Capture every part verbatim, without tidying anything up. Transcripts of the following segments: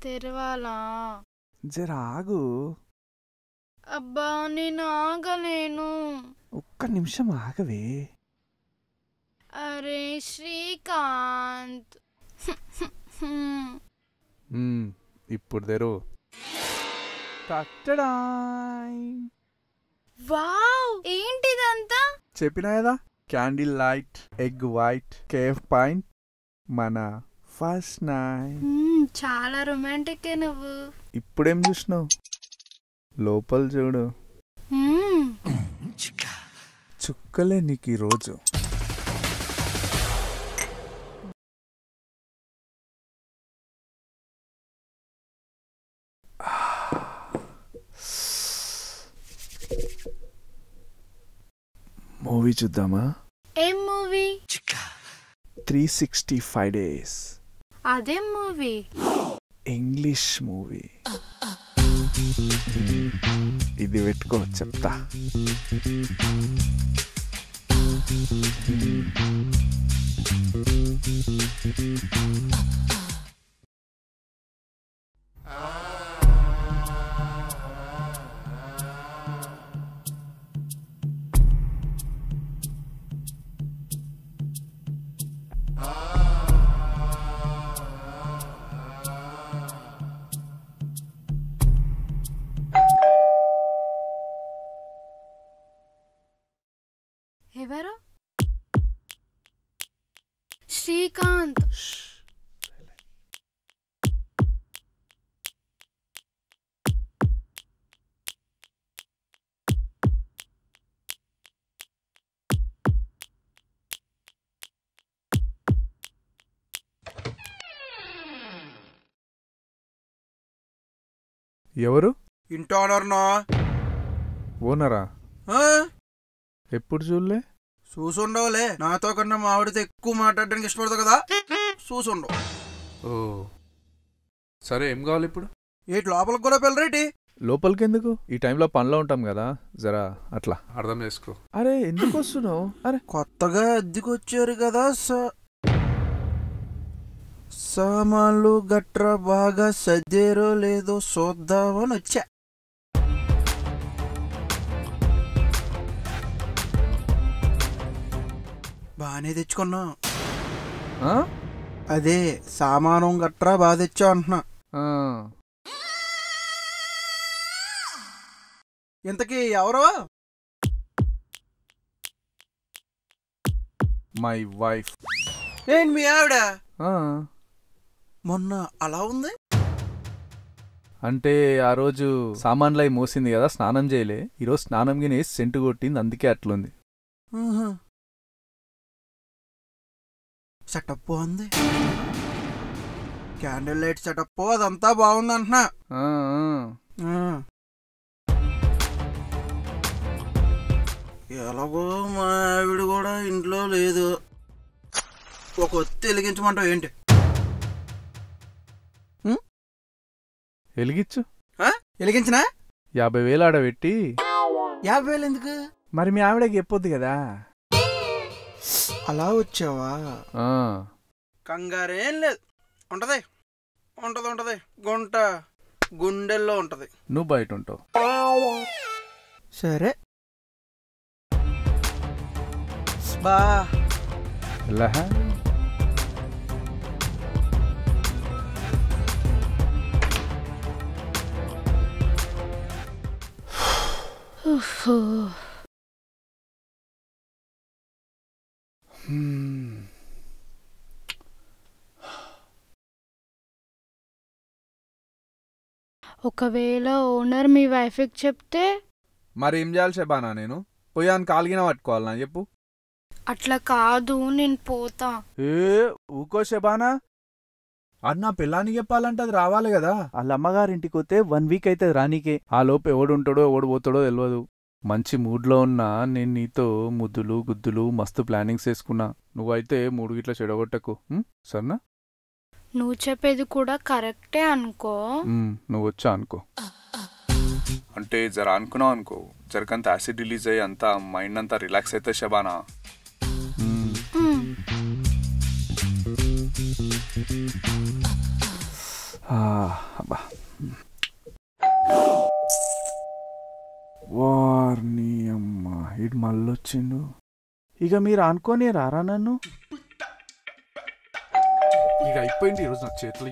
తెరవాలా? జరా ఆగు. అబ్బా నేను ఆగలేను. ఒక్క నిమిషం ఆగవే. అరే శ్రీకాంత్. ఇప్పుడు తెరు. వావ్, ఏంటిదంతా? చెప్పినా కదా, candle light, egg white, cafe point, మన ఫస్ట్ నైట్. చాలా రొమాంటిక్ నువ్వు. ఇప్పుడేం చూసినావు? లోపల చూడు. చుక్కలే నీకు ఈరోజు. మూవీ చూద్దామా? ఏం movie? Three sixty five days. అదేం మూవీ? English movie. ఇది పెట్టుకో చెప్తా. ఎవరు? శ్రీకాంత్. ఎవరు? ఇంటి ఓనర్నా? ఓనరా? ఎప్పుడు చూడలే. చూసుండవులే, నాతో కన్నా మా ఆవిడతో ఎక్కువ మాట్లాడడానికి ఇష్టపడతావు కదా, చూసుండవు. ఓ సరే, ఏం కావాలి ఇప్పుడు? ఏటి లోపలికి కూడా పిల్లరేటి? లోపలికి ఎందుకు? ఈ టైంలో పనిలో ఉంటాం కదా, జరా అట్లా అర్థం చేసుకో. అరే ఎందుకు వస్తున్నావు? అరే కొత్తగా అద్దెకొచ్చారు కదా, సామాన్లు గట్రా బాగా సర్దేరో లేదో చూద్దామని వచ్చా. బానే తెచ్చుకున్నా. అదే సామానం గట్రా బాగా తెచ్చా అంటున్నా. ఇంతకీ ఎవరో? My wife. ఏంటి మీ ఆవిడ? మొన్న అలా ఉంది అంటే ఆ రోజు సామాన్లు అయి మోసింది కదా, స్నానం చేయలే. ఈరోజు స్నానం గిని వేసి సెంటు కొట్టింది, అందుకే అట్లుంది. సెటప్ బాగుంది, క్యాండిల్ లైట్ సెటప్ అదంతా బాగుంది అంటున్నా. ఎలాగో మా ఆవిడ కూడా ఇంట్లో లేదు, ఒక ఒత్తి వెలిగించమంటావు ఏంటి? వెలిగించు. వెలిగించినా యాభై వేలు ఆడబెట్టి. యాభై వేలు ఎందుకు? మరి మీ ఆవిడకి చెప్పొద్దు కదా. అలా వచ్చావా? కంగారేం లేదు, ఉంటది ఉంటది ఉంటది గుంట గుండెల్లో ఉంటది. నువ్వు బయట ఉంటావు. సరే బా. ఒకవేళ ఓనర్ మీ వైఫ్కి చెప్తే మరి ఏం చేయాలి శబానా? నేను పోయాను కాలిగిన పట్టుకోవాలనా చెప్పు? అట్లా కాదు, నేను పోతా. ఏ ఊకో శబానా, అది నా పిల్లానికి చెప్పాలంటే అది రావాలి కదా. వాళ్ళ అమ్మగారింటికి పోతే వన్ వీక్ అయితే రానీకే. ఆ లోపు ఎవడుంటాడో ఎవడు పోతాడో తెలియదు. మంచి మూడ్లో ఉన్నా నేను నీతో ముద్దులు గుద్దులు మస్తు ప్లానింగ్స్ వేసుకున్నా. నువ్వైతే మూడు గిట్ల చెడగొట్టకు సరేనా? నువ్వు చెప్పేది కూడా కరెక్టే అనుకో. నువ్వు వచ్చా అనుకో, అంటే జర అనుకున్నావు అనుకో, జరకంత యాసిడ్ రిలీజ్ అయ్యి అంతా మైండ్ అంతా రిలాక్స్ అయితే శబానా. మళ్ళొచ్చిండు. ఇక మీరు అనుకోని రారా నన్ను? ఇక అయిపోయింది ఈరోజు నా చేతులు.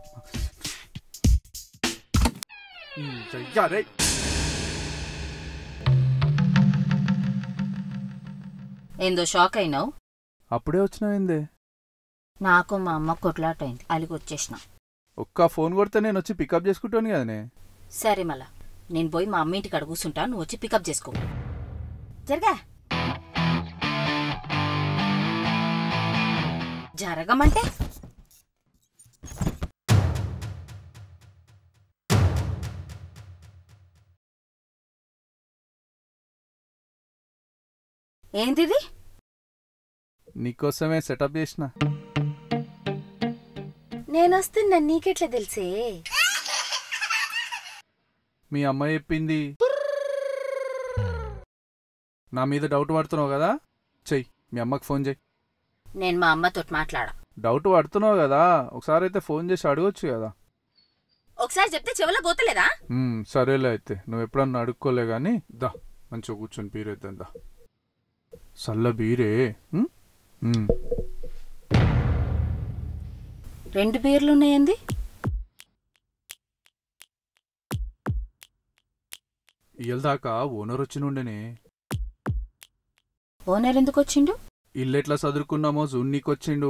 ఏందో షాక్ అయినావు? అప్పుడే వచ్చినాయిందే. నాకు మా అమ్మ కొట్లాటైంది, అలిగి వచ్చేసిన. ఒక్క ఫోన్ కొడితే నేను వచ్చి పికప్ చేసుకుంటాను కదనే. సరే మళ్ళా నేను పోయి మా అమ్మ ఇంటికి అడుగు కూర్చుంటా, నువ్వు వచ్చి పికప్ చేసుకో. జరగా జరగమంటే ఏంటిది? నీకోసమే సెటప్ చేసిన. నేనొస్తున్నా, నీకెట్లా తెలిసే? మీ అమ్మ చెప్పింది. నా మీద డౌట్ పడుతున్నావు కదా, చెయ్యి మీ అమ్మకి ఫోన్ చెయ్యి. నేను మా అమ్మతో మాట్లాడా. డౌట్ పడుతున్నావు కదా, ఒకసారి అయితే ఫోన్ చేసి అడగొచ్చు కదా. ఒకసారి చెప్తే చెవులో పోతలేదా? సరేలే అయితే, నువ్వు ఎప్పుడన్నా అడుక్కోలే గాని దా మంచిగా కూర్చొని బీరేద్దాం దా. సల్ల బీరే. రెండు బీర్లున్నాయండి. ఇయ్యల్దాకా ఓనర్ వచ్చినుండేనే. ఓనర్ ఎందుకు వచ్చిండు? ఇల్లెట్లా చదువుకున్నామో జూన్ నీకొచ్చిండు.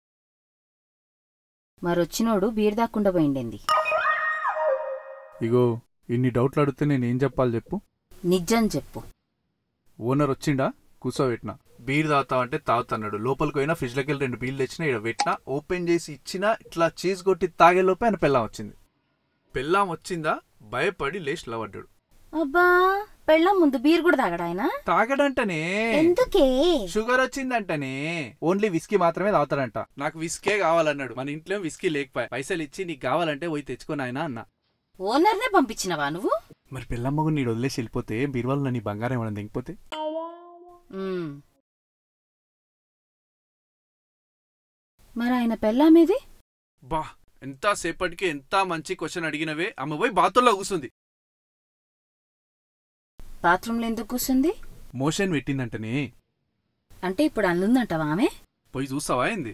మరొచ్చినోడు బీర్ దాక్కుండా పోయిండేంది. ఇగో ఇన్ని డౌట్లు అడిగితే నేనేం చెప్పాలి చెప్పు? నిజం చెప్పు. ఓనర్ వచ్చిండా, కూర్చోబెట్టినా. బీర్ తాగుతావంటే తాగుతున్నాడు. లోపలికి పోయినా ఫ్రిడ్జ్లోకి వెళ్ళి రెండు బీర్లు తెచ్చినా, ఇక్కడ పెట్టినా, ఓపెన్ చేసి ఇచ్చినా, ఇట్లా చీజ్ కొట్టి తాగేలోపే ఆయన పెళ్ళాం వచ్చింది. పెళ్ళాం వచ్చిందా భయపడి లేచి లవడ్డాడు. అబ్బా, పెళ్ళాం ముందు బీర్ కూడా తాగడా ఆయన? తాగడంటనే. ఎందుకే? షుగర్ వచ్చిందంటనే. ఓన్లీ విస్కీ మాత్రమే తాగుతాడంట. నాకు విస్కే కావాలన్నాడు. మన ఇంట్లో విస్కీ లేకపోయా, పైసలు ఇచ్చి నీకు కావాలంటే పోయి తెచ్చుకొని ఆయన అన్నా. ఓనర్నే పంపించినవా నువ్వు? మరి పెళ్ళమ్మకు నీడు వదిలేసి వెళ్ళిపోతే బీర్వాళ్ళు నీ బంగారం ఏమన్నా దిగిపోతే? మరి ఆయన పెళ్ళామేది? బా, ఎంతసేపటికి ఎంత మంచి క్వశ్చన్ అడిగినవే. అమ్మ పోయి బాత్రూంలో కూర్చుంది. బాత్రూంలో ఎందుకు కూర్చుంది? మోషన్ పెట్టిందంటనే. అంటే ఇప్పుడు అందుందంటవా ఆమె? పోయి చూస్తావా ఏంది?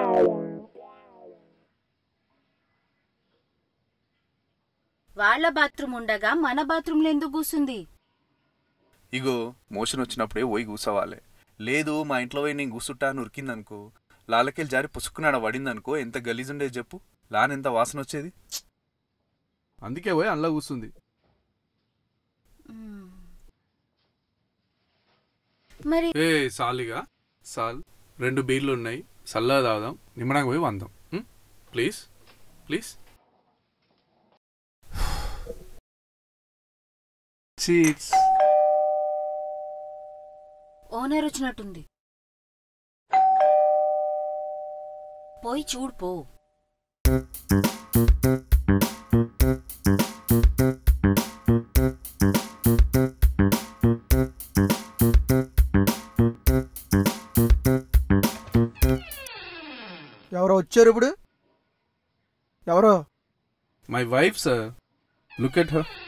వాళ్ళ బాత్రూమ్ ఉండగా మన బాత్రూంలో ఎందుకు కూర్చుంది? ఇగో మోషన్ వచ్చినప్పుడే పోయి కూసవాలే. లేదు మా ఇంట్లో పోయి నేను కూసుంటా అని ఉరికిందనుకో, లాలకెళ్ళి జారి పుసుకున్నాడ పడిందనుకో, ఎంత గలీజుండేది చెప్పు. లానెంత వాసన వచ్చేది. అందుకే పోయి అందులో కూసుంది. మరి ఏ సాలిగా సాల్, రెండు బీర్లు ఉన్నాయి, సల్లా తాగుదాం, నిమ్మడానికి పోయి వందాం. Please please. చీట్స్. ఓనర్ వచ్చినట్టుంది, పోయి చూడు పో. ఎవరో వచ్చారు ఇప్పుడు? ఎవరో? My wife sir, look at her.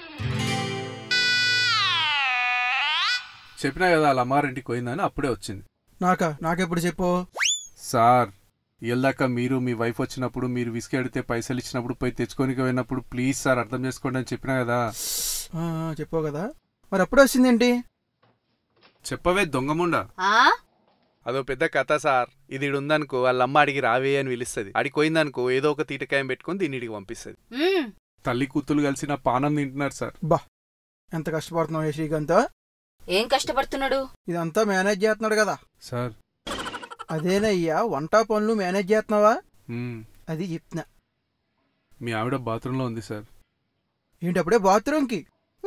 చెప్పినా కదా వాళ్ళ అమ్మారింటికి పోయిందని, అప్పుడే వచ్చింది. నాకా? నాకెప్పుడు చెప్పు సార్. ఇల్దాకా మీరు మీ వైఫ్ వచ్చినప్పుడు మీరు విసికి అడిగితే పైసలు ఇచ్చినప్పుడు పోయి తెచ్చుకోనికి పోయినప్పుడు ప్లీజ్ సార్ అర్థం చేసుకోండి అని చెప్పినా కదా. చెప్పావు కదా, మరి అప్పుడే వచ్చిందేంటి? చెప్పవే దొంగముండా. అదో పెద్ద కథ సార్. ఇది ఉందనుకో వాళ్ళ అమ్మ అడిగి రావే అని పిలుస్తుంది. అడిగి పోయిందనుకో ఏదో ఒక తీటకాయం పెట్టుకుని దీన్నిడికి పంపిస్తుంది. తల్లి కూతులు కలిసి నా పానం తింటున్నారు సార్. బా, ఎంత కష్టపడుతున్నావు శ్రీకాంత్? ఏం కష్టపడుతున్నాడు? ఇదంతా మేనేజ్ చేస్తున్నాడు కదా సార్. అదేనయ్యా, వంట పనులు మేనేజ్ చేస్తున్నావా? అది చెప్తున్నా. మీ ఆవిడ బాత్రూంలో ఉంది సార్. ఏంటి అప్పుడే బాత్రూంకి?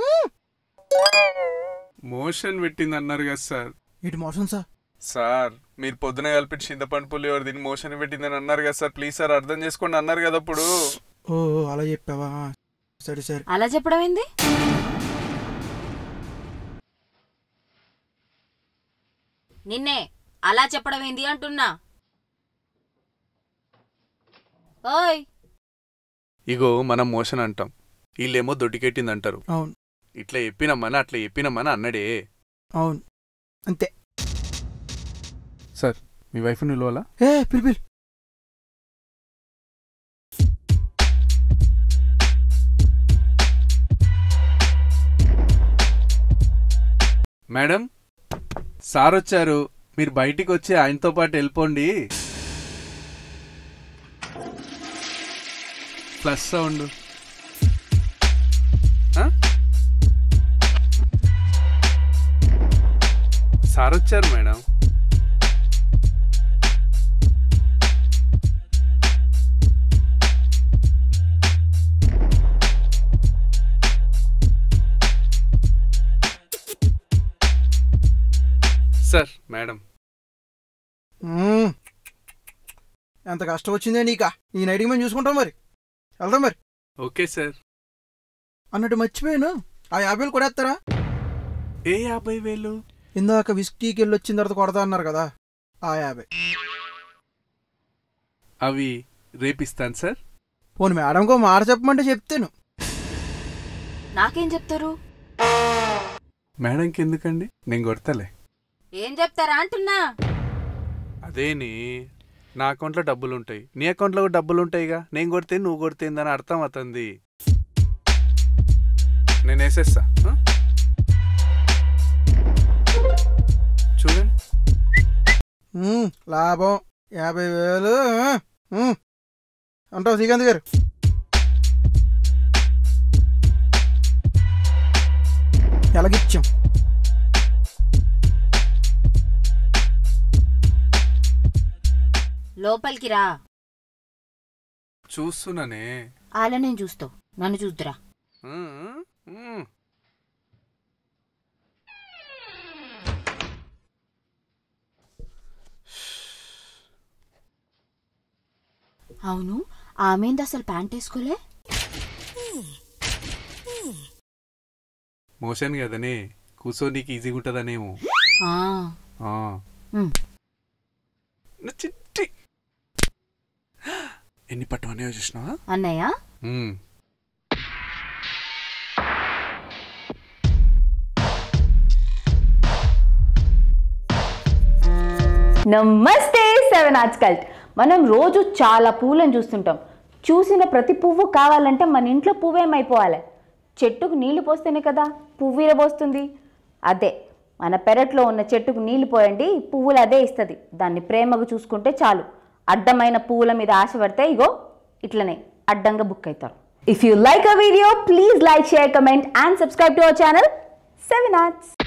మోషన్ పెట్టింది అన్నారు కదా సార్. ఏంటి మోషన్ సార్? సార్ మీరు పొద్దున కలిపి చింతపండు పుల్లి ఎవరు దీన్ని మోషన్ పెట్టిందని అన్నారు కదా సార్. ప్లీజ్ సార్ అర్థం చేసుకోండి అన్నారు కదా అప్పుడు. ఓ అలా చెప్పావా? సరే సరే. అలా చెప్పడం ఏంది? నిన్నే అలా చెప్పడం ఏంది అంటున్నా. ఓయ్, ఇగో మనం మోషన్ అంటాం, వీళ్ళేమో దొడ్డికెట్టింది అంటారు. అవును. ఇట్లా చెప్పినమ్మని అట్లా చెప్పినమ్మని అన్నడే. అవును. అంతే. సార్ మీ వైఫ్ నిలవాలా? ఏ పిలు పిలు. మేడం సార్ వచ్చారు, మీరు బయటికి వచ్చి ఆయనతో పాటు వెళ్ళిపోండి. Plus sound. సార్ వచ్చారు మేడం. Sir madam. ఎంత కష్టం వచ్చిందే నీకా, ఈ నైట్కి మేము చూసుకుంటాం. మరి వెళ్దాం మరి. Okay sir. అన్నట్టు మర్చిపోయాను, ఆ యాభై వేలు కొడేస్తారా? ఏ యాభై వేలు? ఇందాక విస్కీకి వెళ్ళి వచ్చిన తర్వాత కొడతా అన్నారు కదా, ఆ యాభై. అవి రేపిస్తాను సార్. పోనీ మేడంకో మాట చెప్పమంటే చెప్తాను. నాకేం చెప్తారు? మేడంకి ఎందుకండి, నేను కొడతలే. ఏం చెప్తారా అంటున్నా. అదేని నా అకౌంట్లో డబ్బులుంటాయి, నీ అకౌంట్లో కూడా డబ్బులుంటాయిగా. నేను కొడితే నువ్వు కొడితేందని అర్థం అవుతుంది. నేను వేసేస్తా. చూడండి లాభం యాభై వేలు అంటావు శ్రీకాంత్ గారు. ఎలాగిచ్చాం? లోపలికి రా. చూస్తున్నానే. అలా నేను చూస్తావు, నన్ను చూద్దురా. అవును, ఆమెంది అసలు ప్యాంట్ వేసుకోలే? మోషన్ కదనే, కూర్చో నీకు ఈజీగా ఉంటుందనేమో. చిట్టి ఎన్ని పట్టు అనేవి చూసినావా అన్నయ్య? నమస్తే సెవెన్ ఆర్ట్స్ కల్ట్. మనం రోజు చాలా పూలను చూస్తుంటాం. చూసిన ప్రతి పువ్వు కావాలంటే మన ఇంట్లో పువ్వేమైపోవాలి? చెట్టుకు నీళ్లు పోస్తేనే కదా పువ్వు విరబోస్తుంది. అదే మన పెరట్లో ఉన్న చెట్టుకు నీళ్లు పోయండి, పువ్వులు అదే ఇస్తుంది. దాన్ని ప్రేమగా చూసుకుంటే చాలు. అడ్డమైన పువ్వుల మీద ఆశ పడితే ఇగో ఇట్లనే అడ్డంగా బుక్ అవుతారు. If you like a video please like, share, comment and subscribe to our channel Seven arts.